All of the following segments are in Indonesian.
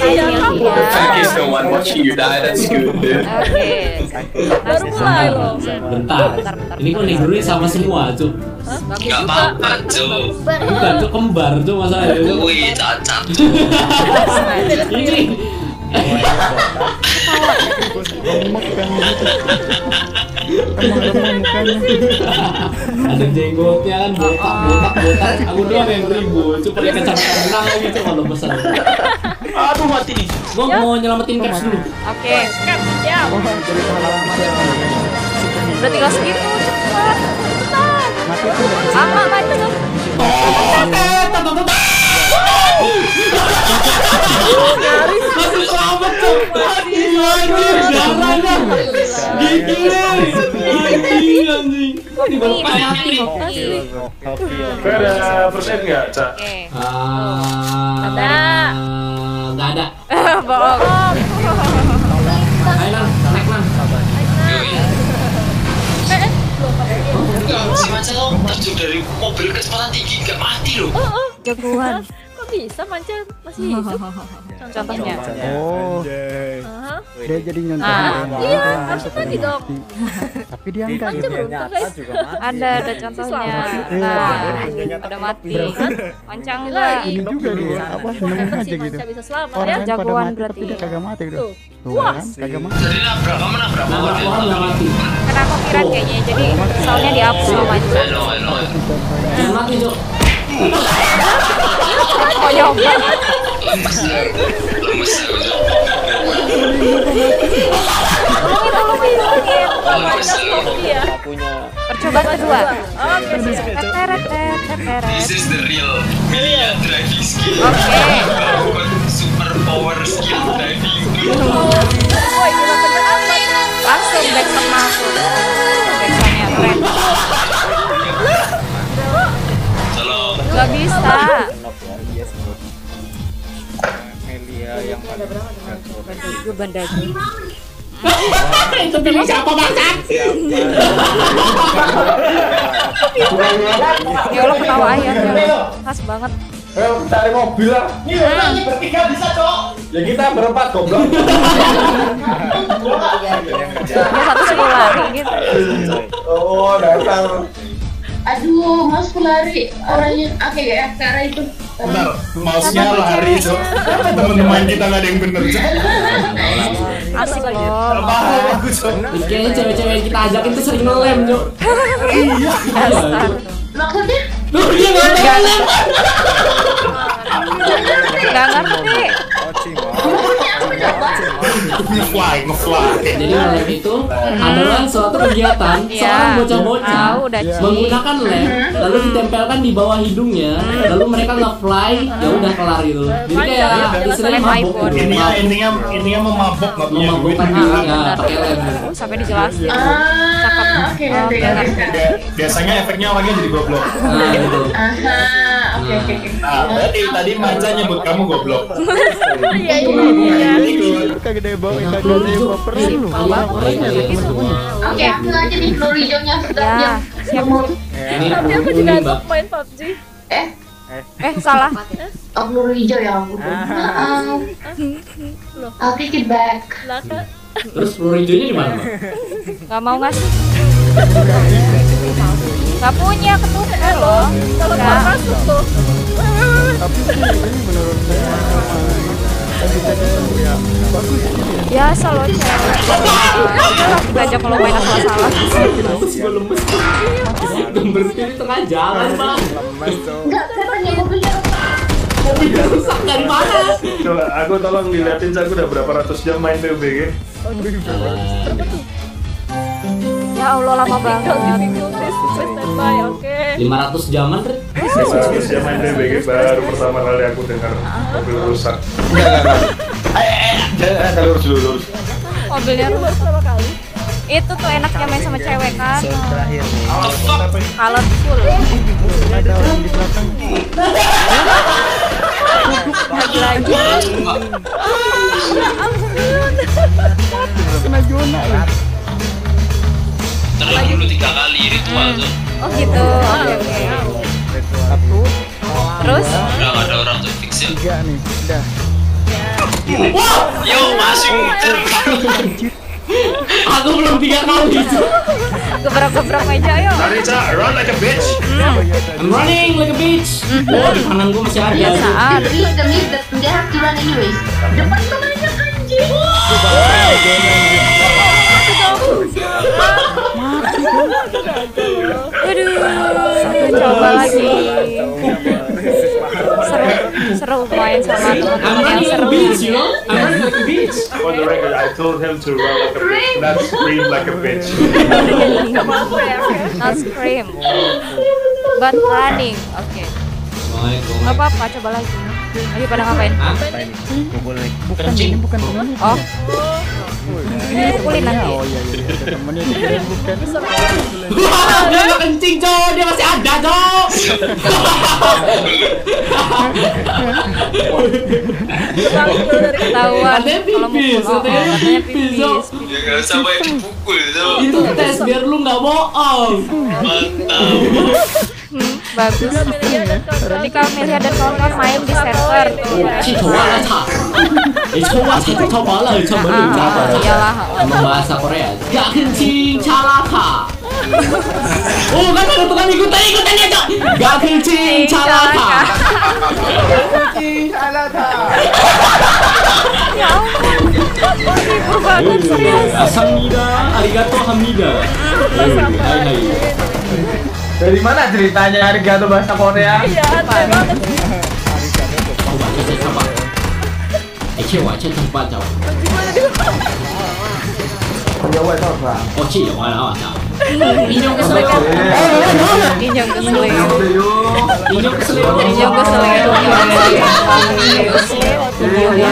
In case no one watching you die, that's good, dude. Oke. Baru mulai loh. Bentar. Ini kok negurnya sama semua, Cuk. Gak apa-apa, Cuk. Bukan, Cuk, kembar, Cuk, masalahnya. Wih, cacat. Ini ada jenggotnya kan, botak. Aku doang yang ribut, Cuk, pakai kacamata renang lagi, Cuk, kalau besar. Aduh, mati nih. Gua mau nyelamatin caps dulu. Oke. Kan, siap. Udah tinggal segitu, cepat. Cepetan. Mati dong. Masih selamat, Cuk. Gigi anjing. Kok di bawah mati? Ada first aid nggak, Cak? Oke. Nggak ada. Bohong. Ayo, Nan, naik, Nan. Enggak, si Manca lo terjun dari mobil kecepatan tinggi, nggak mati loh. Jagoan. Kok bisa Manca masih hidup? Contohnya. Oh, Hah? dia jadi nyontoh. Iya, harusnya mati dong. Tapi dia enggak. Manca beruntung guys. Ada contohnya. Nah, udah mati. Mancang enggak? Ini juga dia apa seneng Hebat aja sih gitu. Manca bisa selamat Orang ya. kan pada Jagoan mati berarti tapi dia ya. kagak mati gitu. Tuh. Tuh Wah. kan, kagak mati. Jadi nabrak, kamu nabrak Nabrak mobil. orang nggak mati. Kena copyright kayaknya. Jadi soalnya dihapus sama Mancang. Hello. Jangan mati, Cuk. Konyolnya. Lemes aku, Cuk. Tolongin. Manca kopi ya. Percobaan kedua. Oke, siap. Teret. This is the real Milia driving skill. Oke. Bukan super power skill driving. Woi, gila bener amat. Langsung back sama aku. Backsoundnya keren. Tolong. Gak bisa. Gue bandagi. Itu pilih siapa, Bangsat? Ya Allah, ketawa ayamnya. Khas banget. Cari mobil lah. Ini bertiga bisa, Cok. Ya kita berempat goblok. Dia satu suruh lari gitu. Oh, dasar. Aduh, mas lari orangnya oke ya ke arah itu. Bentar, mouse-nya lari, Cok. Teman-teman kita nggak ada yang bener, Cok. Asik loh. Paham aku, Cok. Kayaknya cewek-cewek yang kita ajakin tuh sering ngelem, Cuk. Dasar. Maksudnya Tuh, dia nggak ngelem. Gak ngerti. Ngefly. Jadi ngelem itu adalah suatu kegiatan seorang bocah-bocah Tahu udah menggunakan lem lalu ditempelkan di bawah hidungnya lalu mereka nge-fly ya udah kelar gitu. Jadi kayak istilahnya mabuk gitu. Intinya memabuk nggak punya duit. Memabukkan diri ya pakai lem. Sampai dijelasin. oke nanti Biasanya efeknya orangnya jadi goblok. Nah gitu. aha oke Nah, tadi Manca nyebut kamu goblok. Iya. Kagak ada bawa, kagak ada yang baper lu. oke ambil aja nih peluru hijaunya sudah Ya, diam siap. Ini Tapi aku kuning, juga Mbak. untuk main PUBG. Salah. oh peluru hijau ya ampun maaf I'll take it back Lah kan. Terus peluru hijaunya di mana, Mbak? Gak mau ngasih. Gak punya ketuker loh. Kalau Nggak. nggak masuk tuh. Tapi ini menurut saya ya bagus. Biasa loh cewek. Diajak kalau main asal-asalan. Lemes gue lemes. Gambar di tengah jalan, Bang. enggak katanya mobilnya Mobilnya rusak dari mana? Coba aku tolong diliatin, aku udah berapa ratus jam main PUBG. Ya Allah lama banget. Standby, oke. 500 jaman, Rit. 500 jam main PUBG baru pertama kali aku dengar mobil rusak. Enggak. Jangan lurus. Mobilnya Baru pertama kali. itu tuh enaknya main sama cewek kan. Colorful. Ada orang di belakang. Lagi. Kena zona ya. Terus dulu 3 kali ritual tuh. Oh gitu. Oke. Satu, Terus Udah nggak ada orang tuh fix ya. tiga nih. Udah. Yo, masih muter. Aku belum 3 kali. Gebrak-gebrak meja ayo. Narita, run like a bitch. I'm running like a bitch. Oh, di kanan gua masih ada. Biasaan. They have to run anyways. Depan tuh banyak anjing. Aduh, coba lagi. Seru main sama I'm teman-teman yang running like a seru. bitch, you know? I'm running like a bitch. For the record, I told him to run like a bitch, not scream like a bitch. Not scream, but running. Oke. Gak apa-apa, coba lagi. Lagi pada ngapain? Kencing. Oh, ini pukulin nanti. Oh iya, temennya dikirain bukan. Wah, dia nggak kencing, Cok. Dia masih ada, Cok. Ketahuan. Katanya Kalau pipis, mukul, katanya katanya pipis, Cok. Ya nggak sampai dipukul tuh. Itu tes biar lu nggak bohong. Mantap. Bagus. Ketika Amelia dan kawan-kawan main di server. 去抽完了他，你抽完才抽完了，抽完了 Iyalah. Emang bahasa Korea. Gak kencing calaka. Oh kan ada tukang ikutan aja, Cok. Gak kencing calaka. Ya ampun. Hibur banget serius. Asamnida, arigato hamnida. Hai hai. Dari mana ceritanya arigato bahasa Korea? Iya, aneh banget. Coba saya coba. Kecewa, saya coba coba. Jawa itu apa? Oh cie, wala wala. Inyong keselio. Inyong keselio. Inyong keselio. Inyong keselio. Ya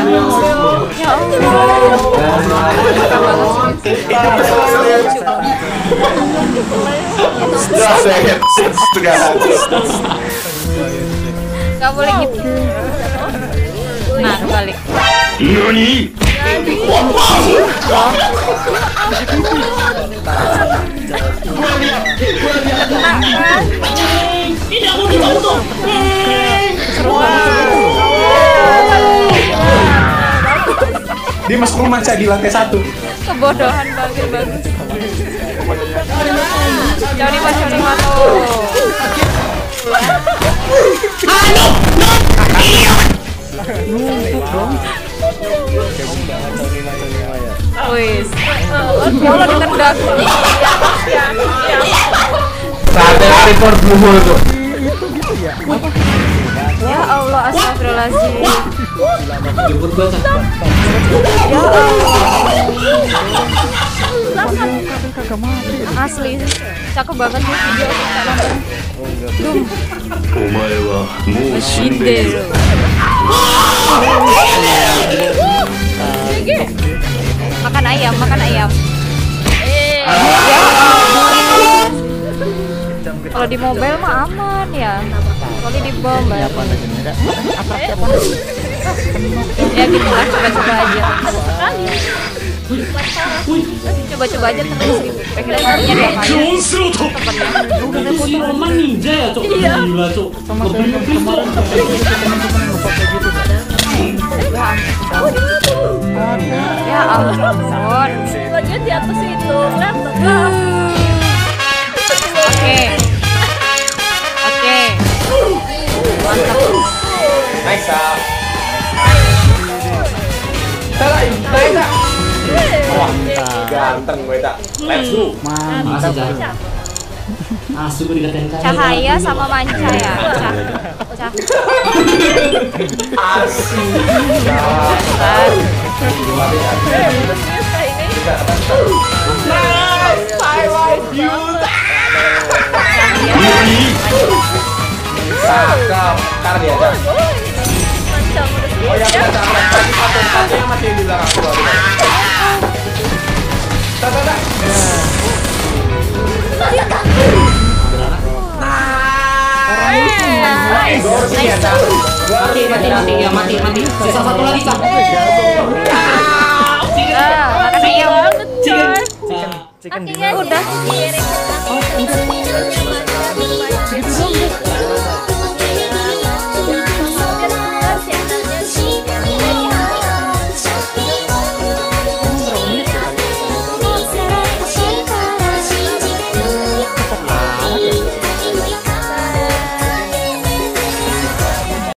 Gak boleh gitu. Nah, balik. Nani? Tidak mau. Dia masuk rumah saya di lantai 1. Kebodohan banget bagus. Coba tuh. Wis. Kalau ditendang. Sampai report dulu tuh. Ya Allah, astagfirullahaladzim. Jemput gua, Cak. Ya Allah. Asli, cakep banget nih video kita nonton. Shinde. Makan ayam, makan ayam. Ya Allah. Kalau di mobile mah aman ya. Kalau di bom ya gitu lah, coba-coba aja. Coba-coba aja terus gitu. Pengennya dia kayak Itu si Roman ninja ya, Cok. Gila, Cok. Ngeblis, Cok. ya ampun. Bagian di atas itu, Oke. Mantap. Nice. Ganteng gue tak. Let's go. Makasih, Cak. Asu dikatain kaya. Cahaya sama manca ya. Cakep. Ntar dia ada. Oh ya, satu yang masih di belakang gua. Mati. Sisa satu lagi, Cak. Makan ayam. Chicken Udah.